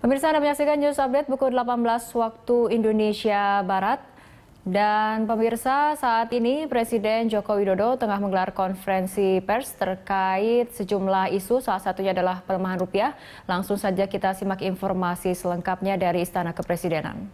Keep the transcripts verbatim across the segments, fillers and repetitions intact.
Pemirsa, Anda menyaksikan News Update pukul delapan belas waktu Indonesia Barat. Dan pemirsa, saat ini Presiden Joko Widodo tengah menggelar konferensi pers terkait sejumlah isu, salah satunya adalah pelemahan rupiah. Langsung saja kita simak informasi selengkapnya dari Istana Kepresidenan.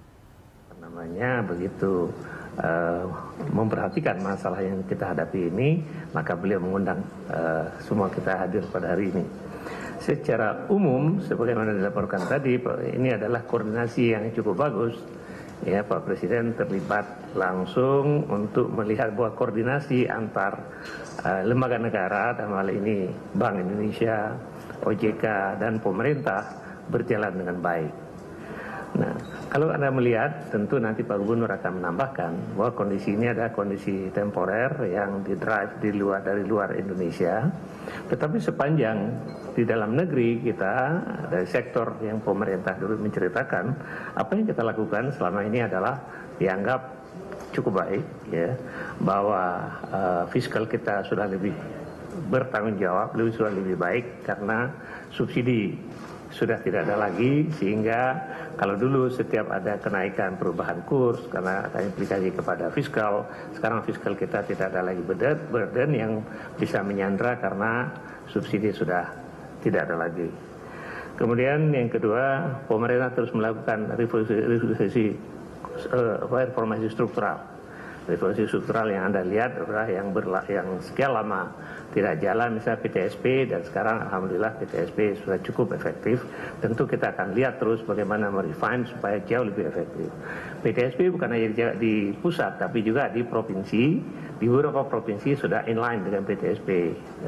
Namanya begitu uh, memperhatikan masalah yang kita hadapi ini, maka beliau mengundang uh, semua kita hadir pada hari ini. Secara umum, sebagaimana dilaporkan tadi, ini adalah koordinasi yang cukup bagus. Ya, Pak Presiden terlibat langsung untuk melihat bahwa koordinasi antar uh, lembaga negara, dalam hal ini Bank Indonesia, O J K, dan pemerintah berjalan dengan baik. Nah, kalau Anda melihat, tentu nanti Pak Gubernur akan menambahkan bahwa kondisi ini adalah kondisi temporer yang didrive di luar dari luar Indonesia. Tetapi sepanjang di dalam negeri kita, dari sektor yang pemerintah dulu menceritakan, apa yang kita lakukan selama ini adalah dianggap cukup baik, ya, bahwa uh, fiskal kita sudah lebih bertanggung jawab, lebih sudah lebih baik karena subsidi sudah tidak ada lagi, sehingga kalau dulu setiap ada kenaikan perubahan kurs karena ada implikasi kepada fiskal, sekarang fiskal kita tidak ada lagi burden yang bisa menyandra karena subsidi sudah tidak ada lagi. Kemudian yang kedua, pemerintah terus melakukan revolusi, revolusi uh, reformasi struktural. Revolusi struktural yang Anda lihat adalah yang, berla, yang sekian lama tidak jalan, misalnya P T S P, dan sekarang Alhamdulillah P T S P sudah cukup efektif. Tentu kita akan lihat terus bagaimana merefine supaya jauh lebih efektif. P T S P bukan hanya di pusat, tapi juga di provinsi. Di beberapa provinsi sudah inline dengan P T S P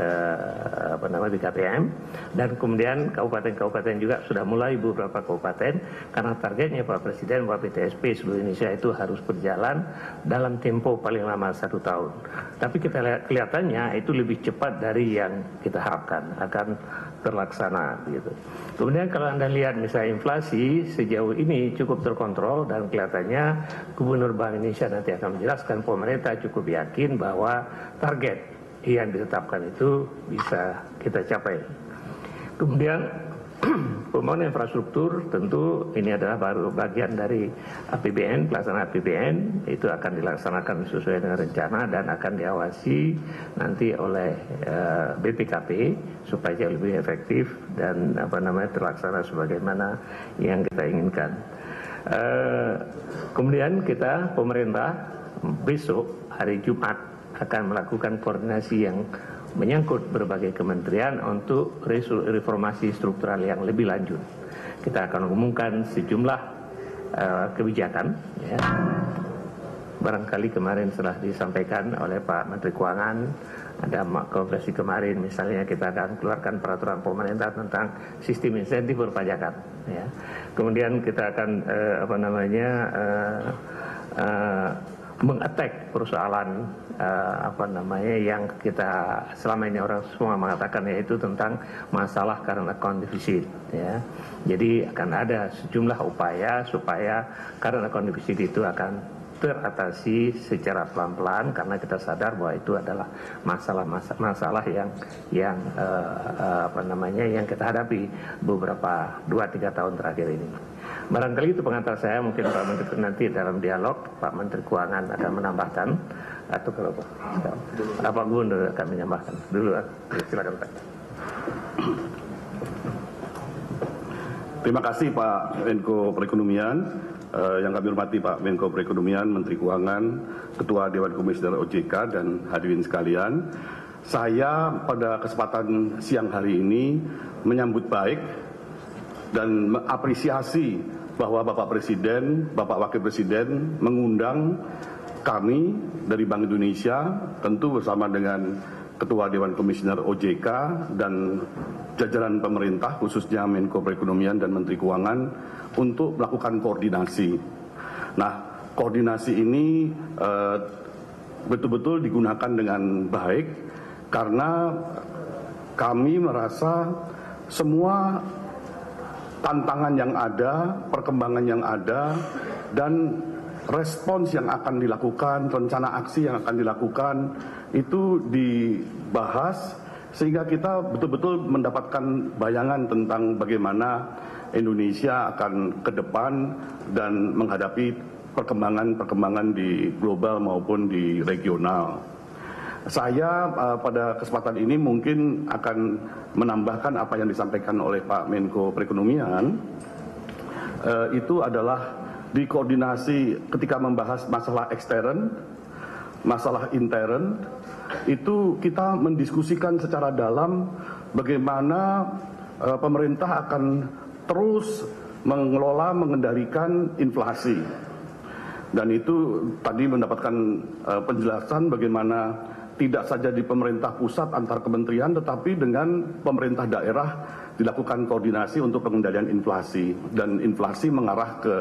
eh, apa namanya B K P M, dan kemudian kabupaten-kabupaten juga sudah mulai beberapa kabupaten, karena targetnya Pak Presiden bahwa P T S P seluruh Indonesia itu harus berjalan dalam tempo paling lama satu tahun. Tapi kita lihat kelihatannya itu lebih cepat dari yang kita harapkan akan terlaksana gitu. Kemudian kalau Anda lihat misalnya inflasi sejauh ini cukup terkontrol, dan kelihatannya Gubernur Bank Indonesia nanti akan menjelaskan pemerintah cukup yakin bahwa target yang ditetapkan itu bisa kita capai. Kemudian pembangunan infrastruktur, tentu ini adalah baru bagian dari A P B N, pelaksanaan A P B N, itu akan dilaksanakan sesuai dengan rencana dan akan diawasi nanti oleh uh, B P K P supaya jauh lebih efektif dan apa namanya terlaksana sebagaimana yang kita inginkan. Uh, kemudian kita pemerintah besok hari Jumat akan melakukan koordinasi yang menyangkut berbagai kementerian untuk reformasi struktural yang lebih lanjut. Kita akan umumkan sejumlah uh, kebijakan, ya. Barangkali kemarin telah disampaikan oleh Pak Menteri Keuangan, ada konferensi kemarin misalnya kita akan keluarkan peraturan pemerintah tentang sistem insentif perpajakan, ya. Kemudian kita akan uh, apa namanya uh, uh, mengattack persoalan uh, apa namanya yang kita selama ini orang semua mengatakan, yaitu tentang masalah current account deficit, ya. Jadi akan ada sejumlah upaya supaya current account deficit itu akan teratasi secara pelan-pelan, karena kita sadar bahwa itu adalah masalah-masalah yang yang uh, uh, apa namanya yang kita hadapi beberapa dua tiga tahun terakhir ini. Barangkali itu pengantar saya, mungkin Pak Menteri nanti dalam dialog Pak Menteri Keuangan akan menambahkan, atau kalau Pak Pak Gubernur akan menambahkan dulu. Silakan Pak. Terima kasih Pak Menko Perekonomian. Uh, yang kami hormati Pak Menko Perekonomian, Menteri Keuangan, Ketua Dewan Komisioner O J K, dan hadirin sekalian. Saya pada kesempatan siang hari ini menyambut baik dan mengapresiasi bahwa Bapak Presiden, Bapak Wakil Presiden mengundang kami dari Bank Indonesia, tentu bersama dengan Ketua Dewan Komisioner O J K dan jajaran pemerintah, khususnya Menko Perekonomian dan Menteri Keuangan, untuk melakukan koordinasi. Nah, koordinasi ini betul-betul uh, digunakan dengan baik, karena kami merasa semua tantangan yang ada, perkembangan yang ada, dan respons yang akan dilakukan, rencana aksi yang akan dilakukan, itu dibahas sehingga kita betul-betul mendapatkan bayangan tentang bagaimana Indonesia akan ke depan dan menghadapi perkembangan-perkembangan di global maupun di regional. Saya uh, pada kesempatan ini mungkin akan menambahkan apa yang disampaikan oleh Pak Menko Perekonomian. Uh, itu adalah dikoordinasi ketika membahas masalah ekstern, masalah intern, itu kita mendiskusikan secara dalam bagaimana uh, pemerintah akan terus mengelola, mengendalikan inflasi. Dan itu tadi mendapatkan uh, penjelasan bagaimana tidak saja di pemerintah pusat antar kementerian, tetapi dengan pemerintah daerah dilakukan koordinasi untuk pengendalian inflasi. Dan inflasi mengarah ke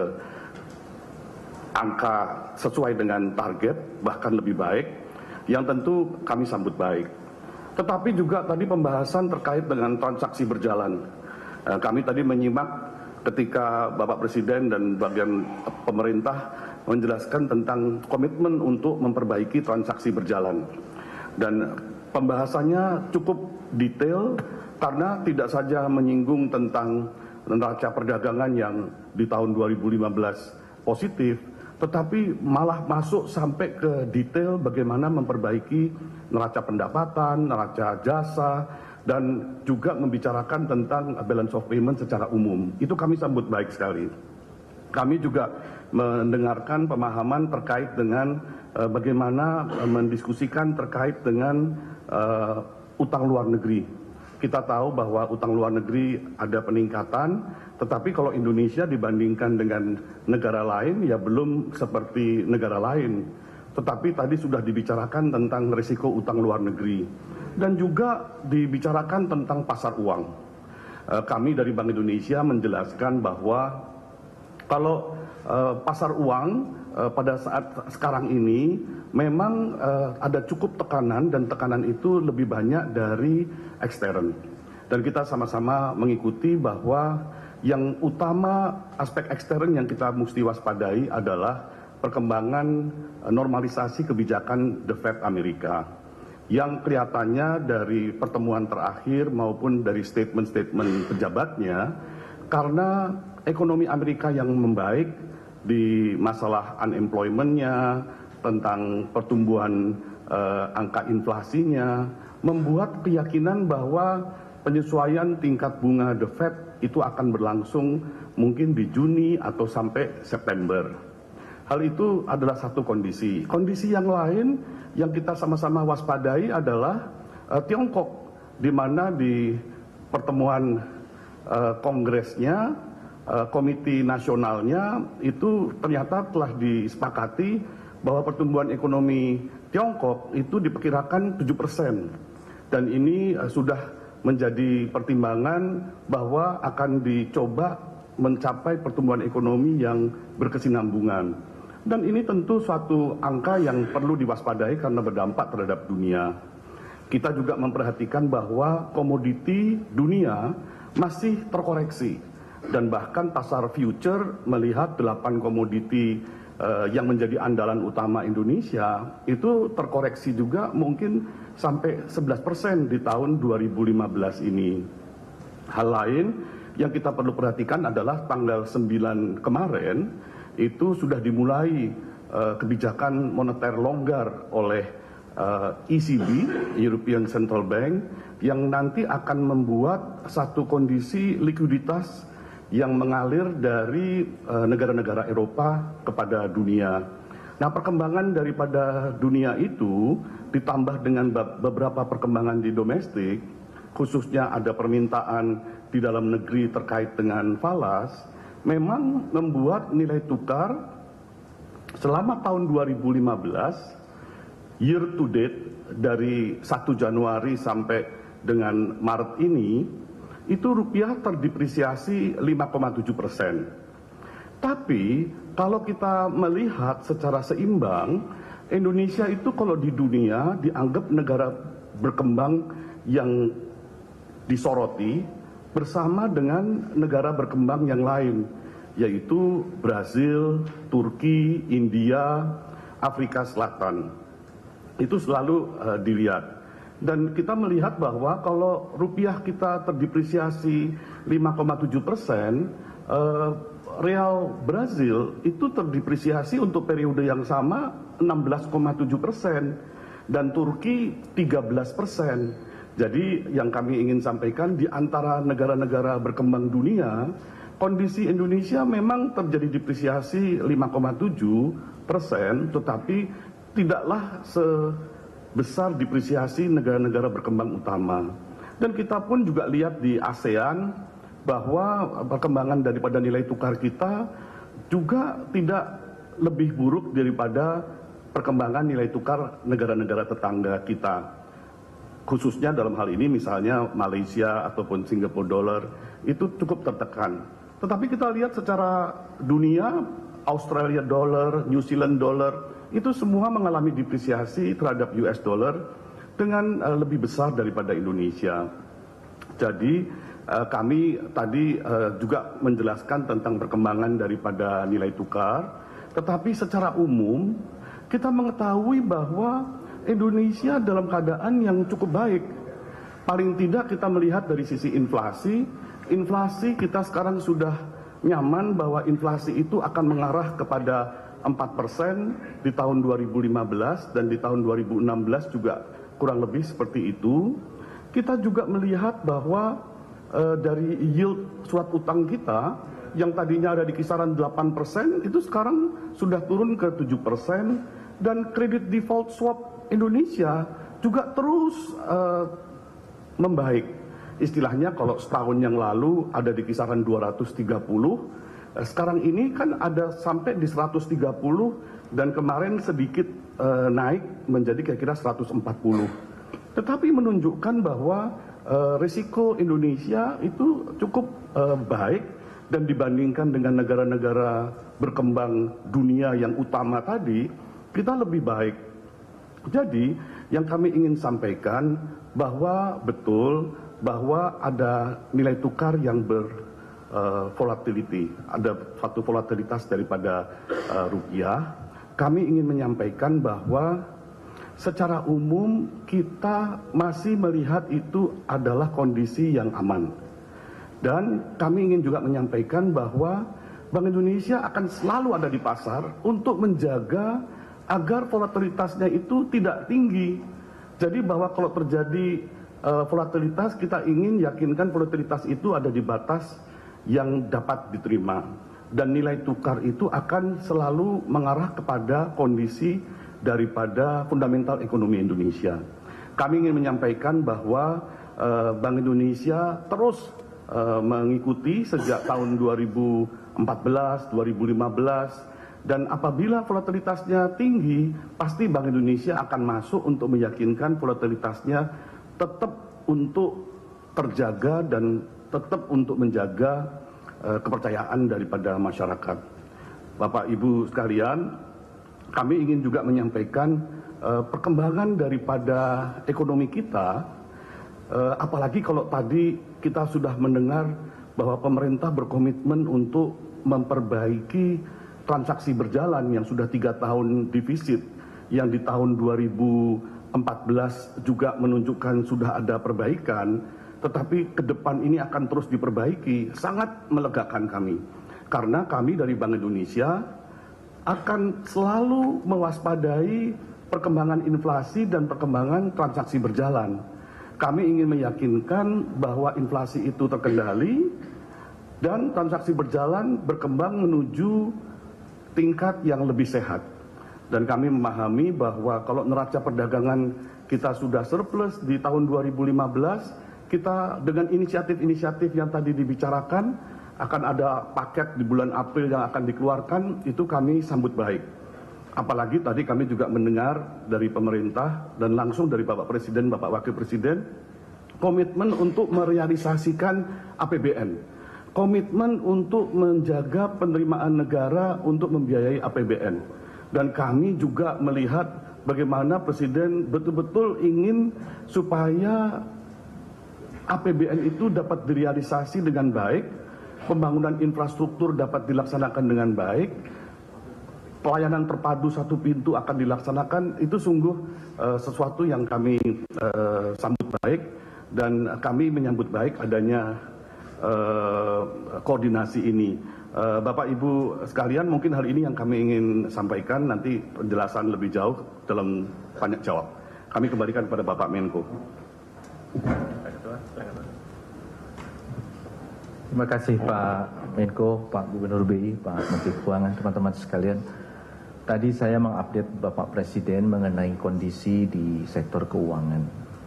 angka sesuai dengan target, bahkan lebih baik, yang tentu kami sambut baik. Tetapi juga tadi pembahasan terkait dengan transaksi berjalan. Uh, kami tadi menyimak ketika Bapak Presiden dan bagian pemerintah menjelaskan tentang komitmen untuk memperbaiki transaksi berjalan. Dan pembahasannya cukup detail karena tidak saja menyinggung tentang neraca perdagangan yang di tahun dua ribu lima belas positif, tetapi malah masuk sampai ke detail bagaimana memperbaiki neraca pendapatan, neraca jasa, dan juga membicarakan tentang balance of payment secara umum. Itu kami sambut baik sekali. Kami juga mendengarkan pemahaman terkait dengan uh, bagaimana uh, mendiskusikan terkait dengan uh, utang luar negeri. Kita tahu bahwa utang luar negeri ada peningkatan, tetapi kalau Indonesia dibandingkan dengan negara lain ya belum seperti negara lain. Tetapi tadi sudah dibicarakan tentang risiko utang luar negeri dan juga dibicarakan tentang pasar uang. Uh, kami dari Bank Indonesia menjelaskan bahwa kalau uh, pasar uang uh, pada saat sekarang ini memang uh, ada cukup tekanan dan tekanan itu lebih banyak dari ekstern. Dan kita sama-sama mengikuti bahwa yang utama aspek ekstern yang kita mesti waspadai adalah perkembangan uh, normalisasi kebijakan The Fed Amerika. Yang kelihatannya dari pertemuan terakhir maupun dari statement-statement pejabatnya, karena ekonomi Amerika yang membaik di masalah unemployment-nya, tentang pertumbuhan eh, angka inflasinya, membuat keyakinan bahwa penyesuaian tingkat bunga The Fed itu akan berlangsung mungkin di Juni atau sampai September. Hal itu adalah satu kondisi. Kondisi yang lain yang kita sama-sama waspadai adalah eh, Tiongkok, di mana di pertemuan eh, kongresnya, komite nasionalnya itu ternyata telah disepakati bahwa pertumbuhan ekonomi Tiongkok itu diperkirakan tujuh persen. Dan ini sudah menjadi pertimbangan bahwa akan dicoba mencapai pertumbuhan ekonomi yang berkesinambungan. Dan ini tentu suatu angka yang perlu diwaspadai karena berdampak terhadap dunia. Kita juga memperhatikan bahwa komoditi dunia masih terkoreksi. Dan bahkan pasar future melihat delapan komoditi uh, yang menjadi andalan utama Indonesia itu terkoreksi juga mungkin sampai sebelas persen di tahun dua ribu lima belas ini. Hal lain yang kita perlu perhatikan adalah tanggal sembilan kemarin itu sudah dimulai uh, kebijakan moneter longgar oleh uh, E C B, European Central Bank, yang nanti akan membuat satu kondisi likuiditas yang mengalir dari negara-negara uh, Eropa kepada dunia. Nah, perkembangan daripada dunia itu ditambah dengan beberapa perkembangan di domestik, khususnya ada permintaan di dalam negeri terkait dengan falas, memang membuat nilai tukar selama tahun dua ribu lima belas, year to date dari satu Januari sampai dengan Maret ini, itu rupiah terdepresiasi lima koma tujuh persen. Tapi kalau kita melihat secara seimbang, Indonesia itu kalau di dunia dianggap negara berkembang yang disoroti bersama dengan negara berkembang yang lain, yaitu Brazil, Turki, India, Afrika Selatan. Itu selalu uh, dilihat. Dan kita melihat bahwa kalau rupiah kita terdepresiasi lima koma tujuh persen, eh, real Brazil itu terdepresiasi untuk periode yang sama enam belas koma tujuh persen dan Turki tiga belas persen. Jadi yang kami ingin sampaikan, di antara negara-negara berkembang dunia, kondisi Indonesia memang terjadi depresiasi lima koma tujuh persen, tetapi tidaklah sebesar depresiasi negara-negara berkembang utama. Dan kita pun juga lihat di ASEAN bahwa perkembangan daripada nilai tukar kita juga tidak lebih buruk daripada perkembangan nilai tukar negara-negara tetangga kita. Khususnya dalam hal ini misalnya Malaysia ataupun Singapore dollar itu cukup tertekan. Tetapi kita lihat secara dunia, Australia dollar, New Zealand dollar, itu semua mengalami depresiasi terhadap U S dollar dengan uh, lebih besar daripada Indonesia. Jadi uh, kami tadi uh, juga menjelaskan tentang perkembangan daripada nilai tukar, tetapi secara umum kita mengetahui bahwa Indonesia dalam keadaan yang cukup baik. Paling tidak kita melihat dari sisi inflasi, inflasi kita sekarang sudah nyaman bahwa inflasi itu akan mengarah kepada empat persen di tahun dua ribu lima belas dan di tahun dua ribu enam belas juga kurang lebih seperti itu. Kita juga melihat bahwa e, dari yield surat utang kita yang tadinya ada di kisaran delapan persen itu sekarang sudah turun ke tujuh persen, dan kredit default swap Indonesia juga terus e, membaik. Istilahnya kalau setahun yang lalu ada di kisaran dua ratus tiga puluh, sekarang ini kan ada sampai di seratus tiga puluh, dan kemarin sedikit e, naik menjadi kira-kira seratus empat puluh. Tetapi menunjukkan bahwa e, risiko Indonesia itu cukup e, baik, dan dibandingkan dengan negara-negara berkembang dunia yang utama tadi, kita lebih baik. Jadi yang kami ingin sampaikan bahwa betul bahwa ada nilai tukar yang ber Uh, volatility, ada satu volatilitas daripada uh, rupiah. Kami ingin menyampaikan bahwa secara umum kita masih melihat itu adalah kondisi yang aman. Dan kami ingin juga menyampaikan bahwa Bank Indonesia akan selalu ada di pasar untuk menjaga agar volatilitasnya itu tidak tinggi. Jadi bahwa kalau terjadi uh, volatilitas, kita ingin yakinkan volatilitas itu ada di batas yang dapat diterima, dan nilai tukar itu akan selalu mengarah kepada kondisi daripada fundamental ekonomi Indonesia. Kami ingin menyampaikan bahwa uh, Bank Indonesia terus uh, mengikuti sejak tahun dua ribu empat belas, dua ribu lima belas, dan apabila volatilitasnya tinggi, pasti Bank Indonesia akan masuk untuk meyakinkan volatilitasnya tetap untuk terjaga dan tetap untuk menjaga uh, kepercayaan daripada masyarakat. Bapak Ibu sekalian, kami ingin juga menyampaikan uh, perkembangan daripada ekonomi kita, uh, apalagi kalau tadi kita sudah mendengar bahwa pemerintah berkomitmen untuk memperbaiki transaksi berjalan yang sudah tiga tahun defisit, yang di tahun dua ribu empat belas juga menunjukkan sudah ada perbaikan. Tetapi ke depan ini akan terus diperbaiki, sangat melegakan kami. Karena kami dari Bank Indonesia akan selalu mewaspadai perkembangan inflasi dan perkembangan transaksi berjalan. Kami ingin meyakinkan bahwa inflasi itu terkendali dan transaksi berjalan berkembang menuju tingkat yang lebih sehat. Dan kami memahami bahwa kalau neraca perdagangan kita sudah surplus di tahun dua ribu lima belas, kita dengan inisiatif-inisiatif yang tadi dibicarakan, akan ada paket di bulan April yang akan dikeluarkan, itu kami sambut baik. Apalagi tadi kami juga mendengar dari pemerintah dan langsung dari Bapak Presiden, Bapak Wakil Presiden, komitmen untuk merealisasikan A P B N. Komitmen untuk menjaga penerimaan negara untuk membiayai A P B N. Dan kami juga melihat bagaimana Presiden betul-betul ingin supaya A P B N itu dapat direalisasi dengan baik, pembangunan infrastruktur dapat dilaksanakan dengan baik, pelayanan terpadu satu pintu akan dilaksanakan, itu sungguh uh, sesuatu yang kami uh, sambut baik, dan kami menyambut baik adanya uh, koordinasi ini. Uh, Bapak Ibu sekalian, mungkin hal ini yang kami ingin sampaikan, nanti penjelasan lebih jauh dalam tanya jawab. Kami kembalikan kepada Bapak Menko. Terima kasih Pak Menko, Pak Gubernur B I, Pak Menteri Keuangan, teman-teman sekalian. Tadi saya mengupdate Bapak Presiden mengenai kondisi di sektor keuangan.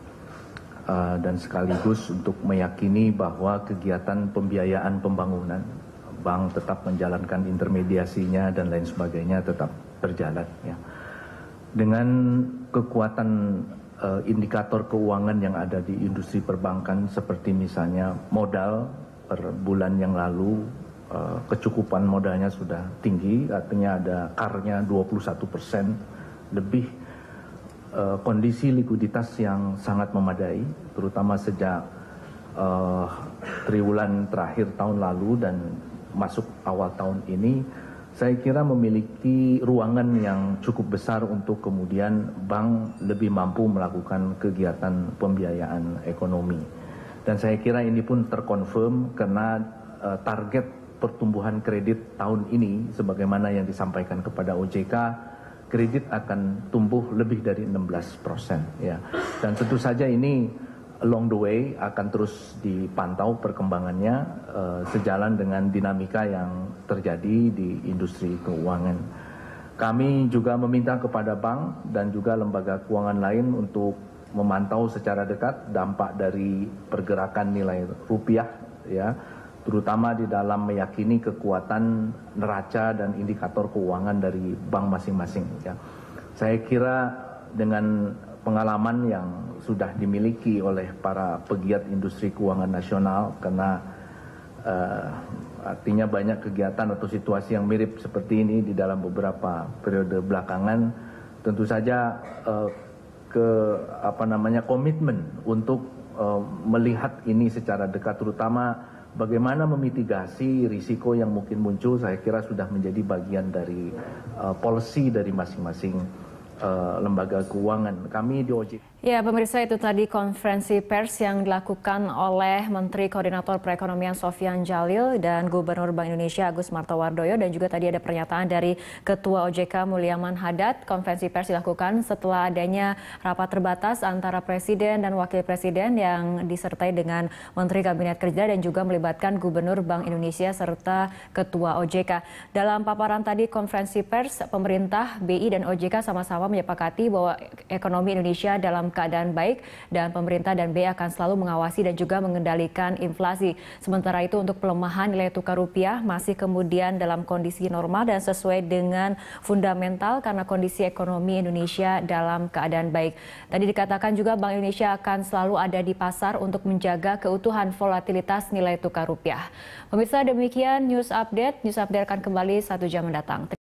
Uh, dan sekaligus untuk meyakini bahwa kegiatan pembiayaan pembangunan, bank tetap menjalankan intermediasinya dan lain sebagainya tetap berjalan. Ya. Dengan kekuatan uh, indikator keuangan yang ada di industri perbankan seperti misalnya modal per bulan yang lalu, uh, kecukupan modalnya sudah tinggi, artinya ada C A R-nya dua puluh satu persen lebih, uh, kondisi likuiditas yang sangat memadai, terutama sejak uh, triwulan terakhir tahun lalu dan masuk awal tahun ini, saya kira memiliki ruangan yang cukup besar untuk kemudian bank lebih mampu melakukan kegiatan pembiayaan ekonomi. Dan saya kira ini pun terkonfirm karena uh, target pertumbuhan kredit tahun ini, sebagaimana yang disampaikan kepada O J K, kredit akan tumbuh lebih dari enam belas persen. Ya. Dan tentu saja ini along the way akan terus dipantau perkembangannya uh, sejalan dengan dinamika yang terjadi di industri keuangan. Kami juga meminta kepada bank dan juga lembaga keuangan lain untuk memantau secara dekat dampak dari pergerakan nilai rupiah, ya, terutama di dalam meyakini kekuatan neraca dan indikator keuangan dari bank masing-masing. Ya. Saya kira dengan pengalaman yang sudah dimiliki oleh para pegiat industri keuangan nasional, karena uh, artinya banyak kegiatan atau situasi yang mirip seperti ini di dalam beberapa periode belakangan, tentu saja uh, ke apa namanya komitmen untuk uh, melihat ini secara dekat, terutama bagaimana memitigasi risiko yang mungkin muncul. Saya kira sudah menjadi bagian dari uh, policy dari masing-masing Uh, lembaga keuangan. Kami di O J K. Ya, pemirsa, itu tadi konferensi pers yang dilakukan oleh Menteri Koordinator Perekonomian Sofyan Djalil dan Gubernur Bank Indonesia Agus Martowardoyo, dan juga tadi ada pernyataan dari Ketua O J K Mulyaman Hadad. Konferensi pers dilakukan setelah adanya rapat terbatas antara Presiden dan Wakil Presiden yang disertai dengan Menteri Kabinet Kerja dan juga melibatkan Gubernur Bank Indonesia serta Ketua O J K. Dalam paparan tadi konferensi pers, pemerintah, B I dan O J K sama-sama menyepakati bahwa ekonomi Indonesia dalam keadaan baik dan pemerintah dan B I akan selalu mengawasi dan juga mengendalikan inflasi. Sementara itu untuk pelemahan nilai tukar rupiah masih kemudian dalam kondisi normal dan sesuai dengan fundamental karena kondisi ekonomi Indonesia dalam keadaan baik. Tadi dikatakan juga Bank Indonesia akan selalu ada di pasar untuk menjaga keutuhan volatilitas nilai tukar rupiah. Pemirsa, demikian News Update. News Update akan kembali satu jam mendatang.